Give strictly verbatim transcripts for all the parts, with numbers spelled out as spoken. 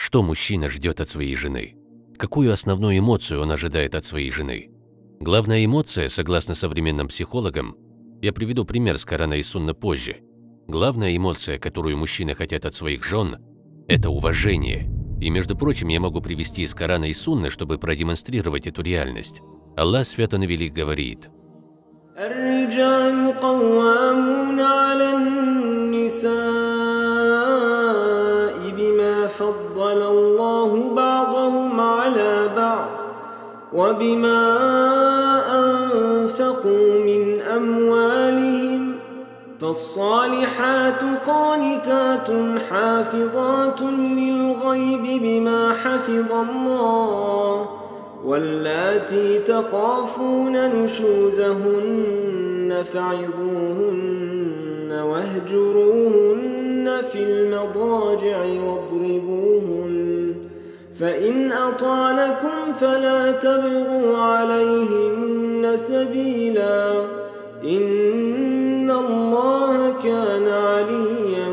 Что мужчина ждет от своей жены? Какую основную эмоцию он ожидает от своей жены? Главная эмоция, согласно современным психологам, я приведу пример с Корана и Сунны позже. Главная эмоция, которую мужчины хотят от своих жен, это уважение. И, между прочим, я могу привести из Корана и Сунны, чтобы продемонстрировать эту реальность. Аллах Свят Он и Велик говорит: الرجال قوامون على النساء بما فضل الله بعضهم على بعض وبما أنفقوا من أموالهم فالصالحات قانتات حافظات للغيب بما حفظ الله واللاتي تخافون نشوزهن فعظوهن واهجروهن في المضاجع واضربوهن فإن أطعنكم فلا تبغوا عليهن سبيلا إن الله كان عليا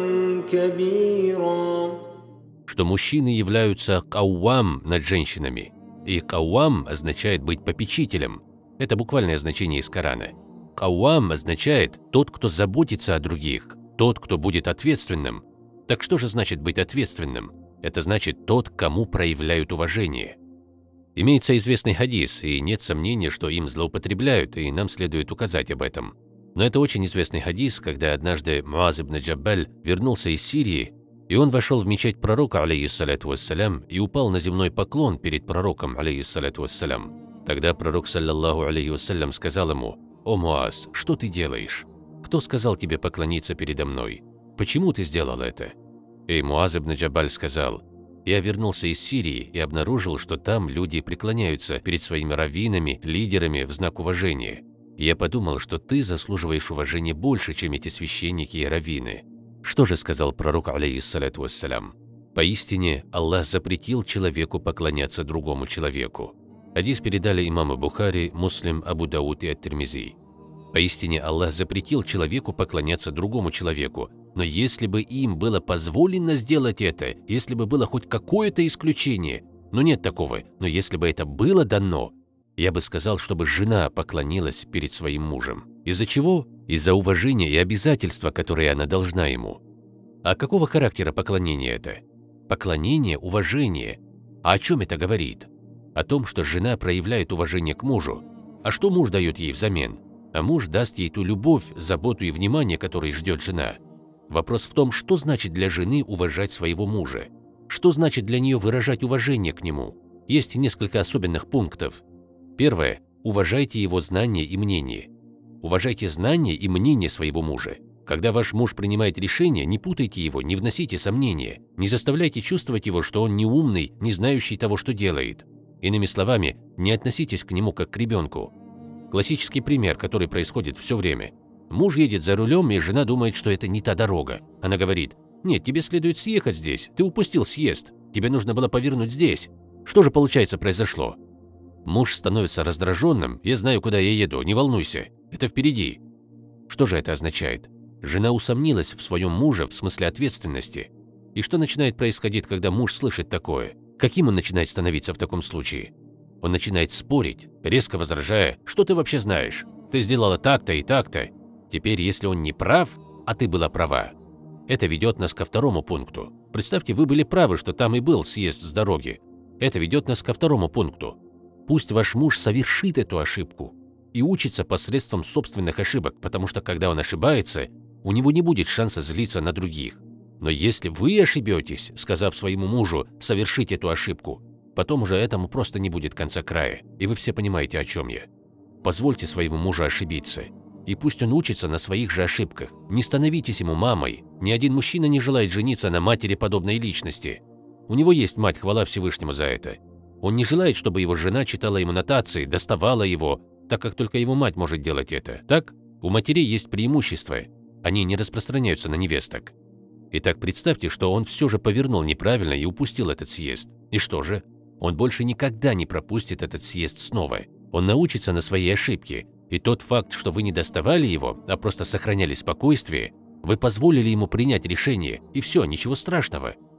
كبيرا. Что мужчины являются кауам над женщинами. И кауам означает быть попечителем. Это буквальное значение из Корана. Кауам означает тот, кто заботится о других, тот, кто будет ответственным. Так что же значит быть ответственным? Это значит тот, кому проявляют уважение. Имеется известный хадис, и нет сомнения, что им злоупотребляют, и нам следует указать об этом. Но это очень известный хадис, когда однажды Муаз ибн Джабаль вернулся из Сирии, и он вошел в мечеть пророка, алейхиссаляту вассалям, и упал на земной поклон перед пророком, алейхиссаляту вассалям. Тогда пророк, саллаллаху алейхи вассалям, сказал ему: «О Муаз, что ты делаешь? Кто сказал тебе поклониться передо мной? Почему ты сделал это?» И Муаз ибн Джабаль сказал: «Я вернулся из Сирии и обнаружил, что там люди преклоняются перед своими раввинами, лидерами в знак уважения. И я подумал, что ты заслуживаешь уважения больше, чем эти священники и раввины». Что же сказал пророк, алейхиссаляту вассалям? Поистине, Аллах запретил человеку поклоняться другому человеку. Хадис передали имамы Бухари, Муслим, Абу Дауд и Ат-Тирмизи. Поистине, Аллах запретил человеку поклоняться другому человеку, но если бы им было позволено сделать это, если бы было хоть какое-то исключение, но нет такого, но если бы это было дано, я бы сказал, чтобы жена поклонилась перед своим мужем. Из-за чего? Из-за уважения и обязательства, которые она должна ему. А какого характера поклонение это? Поклонение, уважение. А о чем это говорит? О том, что жена проявляет уважение к мужу. А что муж дает ей взамен? А муж даст ей ту любовь, заботу и внимание, которые ждет жена. Вопрос в том, что значит для жены уважать своего мужа? Что значит для нее выражать уважение к нему? Есть несколько особенных пунктов. Первое. Уважайте его знания и мнение. Уважайте знания и мнение своего мужа. Когда ваш муж принимает решение, не путайте его, не вносите сомнения, не заставляйте чувствовать его, что он неумный, не знающий того, что делает. Иными словами, не относитесь к нему как к ребенку. Классический пример, который происходит все время. Муж едет за рулем, и жена думает, что это не та дорога. Она говорит: «Нет, тебе следует съехать здесь, ты упустил съезд, тебе нужно было повернуть здесь». Что же, получается, произошло? Муж становится раздраженным: «Я знаю, куда я еду, не волнуйся, это впереди». Что же это означает? Жена усомнилась в своем муже в смысле ответственности. И что начинает происходить, когда муж слышит такое? Каким он начинает становиться в таком случае? Он начинает спорить, резко возражая: «Что ты вообще знаешь? Ты сделала так-то и так-то». Теперь, если он не прав, а ты была права, это ведет нас ко второму пункту. Представьте, вы были правы, что там и был съезд с дороги. Это ведет нас ко второму пункту. Пусть ваш муж совершит эту ошибку и учится посредством собственных ошибок, потому что когда он ошибается, у него не будет шанса злиться на других. Но если вы ошибетесь, сказав своему мужу совершить эту ошибку, потом уже этому просто не будет конца края, и вы все понимаете, о чем я. Позвольте своему мужу ошибиться, и пусть он учится на своих же ошибках. Не становитесь ему мамой. Ни один мужчина не желает жениться на матери подобной личности. У него есть мать, хвала Всевышнему за это. Он не желает, чтобы его жена читала ему нотации, доставала его, так как только его мать может делать это. Так? У матерей есть преимущество. Они не распространяются на невесток. Итак, представьте, что он все же повернул неправильно и упустил этот съезд. И что же? Он больше никогда не пропустит этот съезд снова. Он научится на своей ошибке. И тот факт, что вы не доставали его, а просто сохраняли спокойствие, вы позволили ему принять решение, и все, ничего страшного.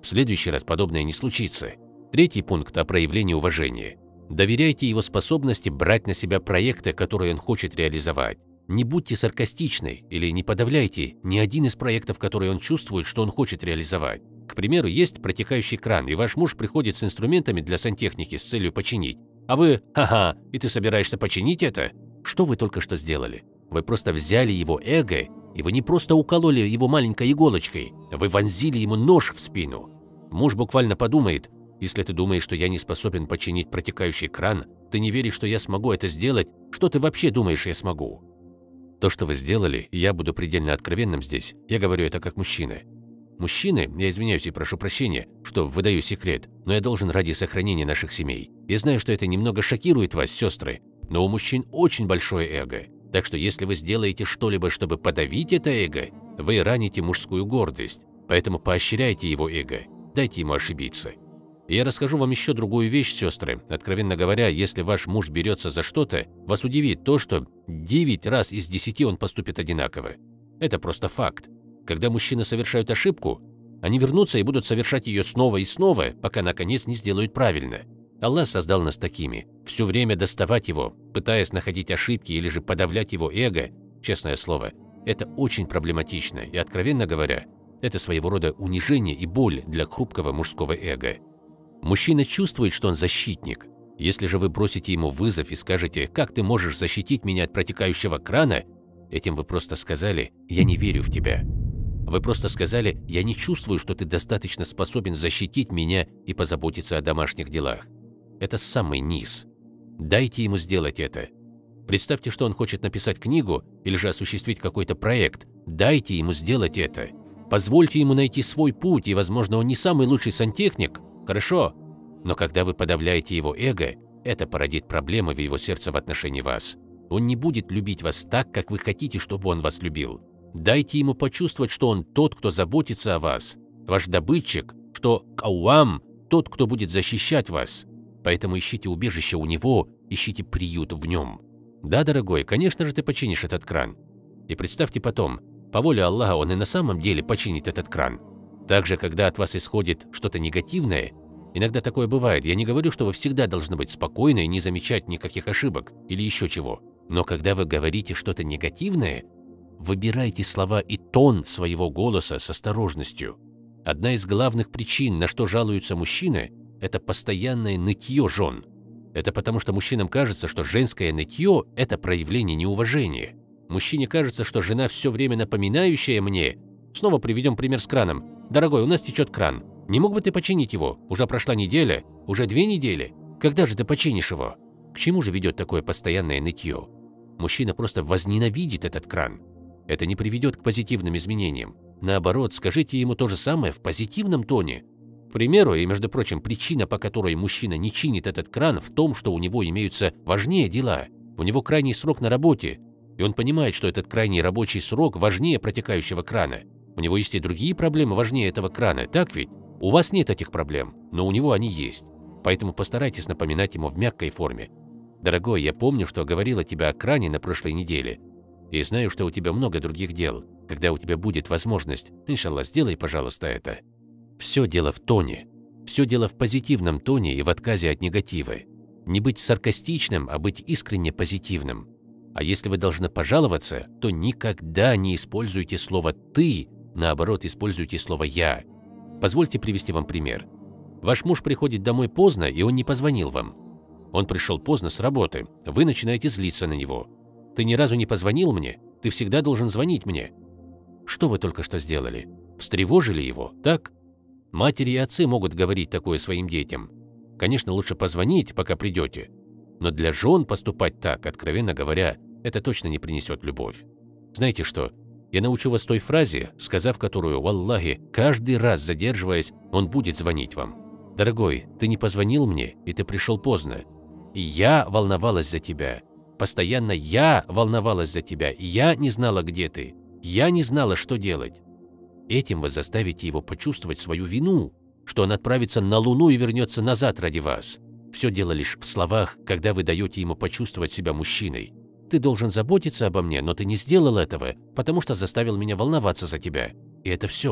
В следующий раз подобное не случится. Третий пункт о проявлении уважения. Доверяйте его способности брать на себя проекты, которые он хочет реализовать. Не будьте саркастичны или не подавляйте ни один из проектов, которые он чувствует, что он хочет реализовать. К примеру, есть протекающий кран, и ваш муж приходит с инструментами для сантехники с целью починить. А вы, ха-ха, и ты собираешься починить это? Что вы только что сделали? Вы просто взяли его эго, и вы не просто укололи его маленькой иголочкой, вы вонзили ему нож в спину. Муж буквально подумает: если ты думаешь, что я не способен починить протекающий кран, ты не веришь, что я смогу это сделать, что ты вообще думаешь, я смогу? То, что вы сделали, я буду предельно откровенным здесь, я говорю это как мужчина. Мужчины, я извиняюсь и прошу прощения, что выдаю секрет, но я должен ради сохранения наших семей. Я знаю, что это немного шокирует вас, сестры, но у мужчин очень большое эго. Так что если вы сделаете что-либо, чтобы подавить это эго, вы раните мужскую гордость. Поэтому поощряйте его эго, дайте ему ошибиться. И я расскажу вам еще другую вещь, сестры. Откровенно говоря, если ваш муж берется за что-то, вас удивит то, что девять раз из десяти он поступит одинаково. Это просто факт. Когда мужчины совершают ошибку, они вернутся и будут совершать ее снова и снова, пока наконец не сделают правильно. Аллах создал нас такими. Все время доставать его, пытаясь находить ошибки или же подавлять его эго, честное слово, это очень проблематично. И, откровенно говоря, это своего рода унижение и боль для хрупкого мужского эго. Мужчина чувствует, что он защитник. Если же вы бросите ему вызов и скажете: «Как ты можешь защитить меня от протекающего крана?», этим вы просто сказали: «Я не верю в тебя». Вы просто сказали: «Я не чувствую, что ты достаточно способен защитить меня и позаботиться о домашних делах». Это самый низ. Дайте ему сделать это. Представьте, что он хочет написать книгу или же осуществить какой-то проект. Дайте ему сделать это. Позвольте ему найти свой путь, и, возможно, он не самый лучший сантехник. Хорошо. Но когда вы подавляете его эго, это породит проблемы в его сердце в отношении вас. Он не будет любить вас так, как вы хотите, чтобы он вас любил. Дайте ему почувствовать, что он тот, кто заботится о вас, ваш добытчик, что кауам – тот, кто будет защищать вас. Поэтому ищите убежище у него, ищите приют в нем. Да, дорогой, конечно же ты починишь этот кран. И представьте потом, по воле Аллаха он и на самом деле починит этот кран. Также, когда от вас исходит что-то негативное, иногда такое бывает, я не говорю, что вы всегда должны быть спокойны и не замечать никаких ошибок или еще чего. Но когда вы говорите что-то негативное, выбирайте слова и тон своего голоса с осторожностью. Одна из главных причин, на что жалуются мужчины, это постоянное нытье жен. Это потому, что мужчинам кажется, что женское нытье – это проявление неуважения. Мужчине кажется, что жена все время напоминающая мне. Снова приведем пример с краном. «Дорогой, у нас течет кран. Не мог бы ты починить его? Уже прошла неделя, уже две недели. Когда же ты починишь его?» К чему же ведет такое постоянное нытье? Мужчина просто возненавидит этот кран. Это не приведет к позитивным изменениям. Наоборот, скажите ему то же самое в позитивном тоне. К примеру, и между прочим, причина, по которой мужчина не чинит этот кран, в том, что у него имеются важнее дела. У него крайний срок на работе, и он понимает, что этот крайний рабочий срок важнее протекающего крана. У него есть и другие проблемы важнее этого крана, так ведь? У вас нет этих проблем, но у него они есть. Поэтому постарайтесь напоминать ему в мягкой форме. «Дорогой, я помню, что говорила тебе о кране на прошлой неделе. И знаю, что у тебя много других дел. Когда у тебя будет возможность, иншаллах, сделай, пожалуйста, это». Все дело в тоне. Все дело в позитивном тоне и в отказе от негатива. Не быть саркастичным, а быть искренне позитивным. А если вы должны пожаловаться, то никогда не используйте слово «ты», наоборот, используйте слово «я». Позвольте привести вам пример. Ваш муж приходит домой поздно, и он не позвонил вам. Он пришел поздно с работы, вы начинаете злиться на него. «Ты ни разу не позвонил мне? Ты всегда должен звонить мне». Что вы только что сделали? Встревожили его, так? Матери и отцы могут говорить такое своим детям. Конечно, лучше позвонить, пока придете. Но для жен поступать так, откровенно говоря, это точно не принесет любовь. Знаете что? Я научу вас той фразе, сказав которую, валлахи, каждый раз задерживаясь, он будет звонить вам. «Дорогой, ты не позвонил мне, и ты пришел поздно. И я волновалась за тебя. Постоянно я волновалась за тебя. Я не знала, где ты. Я не знала, что делать». Этим вы заставите его почувствовать свою вину, что он отправится на Луну и вернется назад ради вас. Все дело лишь в словах, когда вы даете ему почувствовать себя мужчиной. «Ты должен заботиться обо мне, но ты не сделал этого, потому что заставил меня волноваться за тебя». И это все.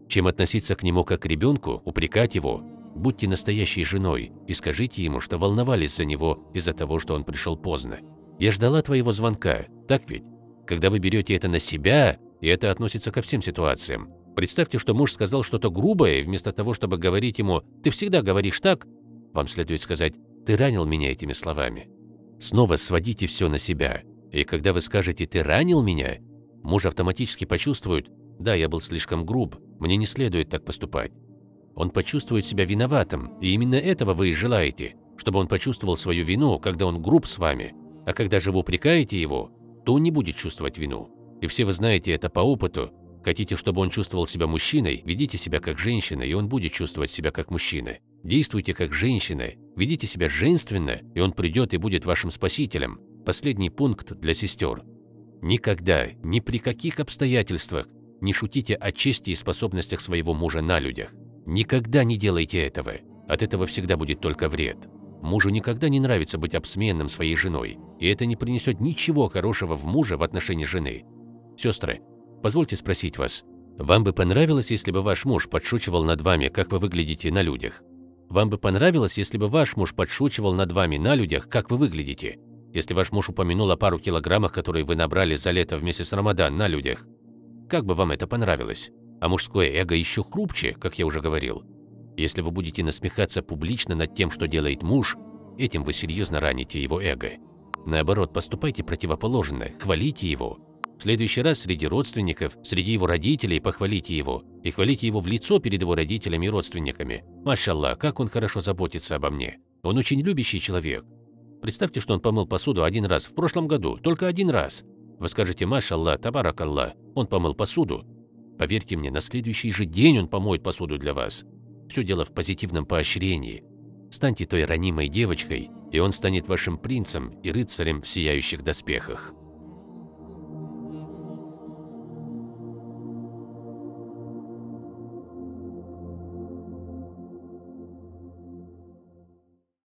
чем относиться к нему как к ребенку, упрекать его. Будьте настоящей женой и скажите ему, что волновались за него из-за того, что он пришел поздно. Я ждала твоего звонка, так ведь? Когда вы берете это на себя, и это относится ко всем ситуациям. Представьте, что муж сказал что-то грубое, и вместо того, чтобы говорить ему «ты всегда говоришь так», вам следует сказать «ты ранил меня этими словами». Снова сводите все на себя, и когда вы скажете «ты ранил меня», муж автоматически почувствует «да, я был слишком груб, мне не следует так поступать». Он почувствует себя виноватым, и именно этого вы и желаете, чтобы он почувствовал свою вину, когда он груб с вами. А когда же вы упрекаете его, то он не будет чувствовать вину. И все вы знаете это по опыту. Хотите, чтобы он чувствовал себя мужчиной, ведите себя как женщина, и он будет чувствовать себя как мужчина. Действуйте как женщина, ведите себя женственно, и он придет и будет вашим спасителем. Последний пункт для сестер. Никогда, ни при каких обстоятельствах не шутите о чести и способностях своего мужа на людях. Никогда не делайте этого. От этого всегда будет только вред. Мужу никогда не нравится быть обсмеянным своей женой, и это не принесет ничего хорошего в мужа в отношении жены. Сестры, позвольте спросить вас, вам бы понравилось, если бы ваш муж подшучивал над вами, как вы выглядите на людях? Вам бы понравилось, если бы ваш муж подшучивал над вами на людях, как вы выглядите? Если ваш муж упомянул о пару килограммах, которые вы набрали за лето вместе с Рамадан на людях? Как бы вам это понравилось? А мужское эго еще хрупче, как я уже говорил. Если вы будете насмехаться публично над тем, что делает муж, этим вы серьезно раните его эго. Наоборот, поступайте противоположно, хвалите его. В следующий раз среди родственников, среди его родителей похвалите его. И хвалите его в лицо перед его родителями и родственниками. Машаллах, как он хорошо заботится обо мне. Он очень любящий человек. Представьте, что он помыл посуду один раз в прошлом году, только один раз. Вы скажете «Машаллах, табаракаллах», он помыл посуду. Поверьте мне, на следующий же день он помоет посуду для вас. Все дело в позитивном поощрении. Станьте той ранимой девочкой, и он станет вашим принцем и рыцарем в сияющих доспехах.